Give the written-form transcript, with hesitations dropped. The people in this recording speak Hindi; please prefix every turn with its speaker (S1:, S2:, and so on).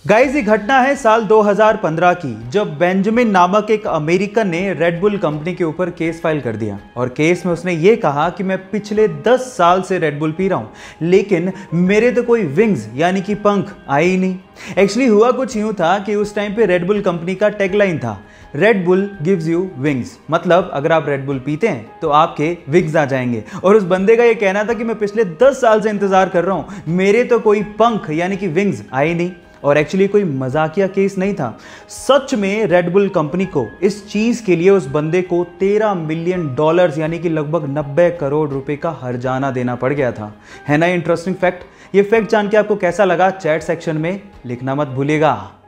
S1: गाइस ये घटना है साल 2015 की, जब बेंजामिन नामक एक अमेरिकन ने रेड बुल कंपनी के ऊपर केस फाइल कर दिया। और केस में उसने ये कहा कि मैं पिछले 10 साल से रेड बुल पी रहा हूं, लेकिन मेरे तो कोई विंग्स यानी कि पंख आए ही नहीं। एक्चुअली हुआ कुछ यूं था कि उस टाइम पे रेड बुल कंपनी का टैगलाइन था, Red Bull gives you wings, मतलब अगर आप रेड बुल पीते हैं तो आपके विंग्स आ जाएंगे। और उस बंदे का ये कहना था कि मैं पिछले 10 साल से इंतजार कर रहा हूं, मेरे तो कोई पंख यानी कि विंग्स आए नहीं। और एक्चुअली कोई मजाकिया केस नहीं था, सच में रेड बुल कंपनी को इस चीज के लिए उस बंदे को $13 मिलियन यानी कि लगभग 90 करोड़ रुपए का हर्जाना देना पड़ गया था। है ना इंटरेस्टिंग फैक्ट? ये फैक्ट जान के आपको कैसा लगा, चैट सेक्शन में लिखना मत भूलिएगा।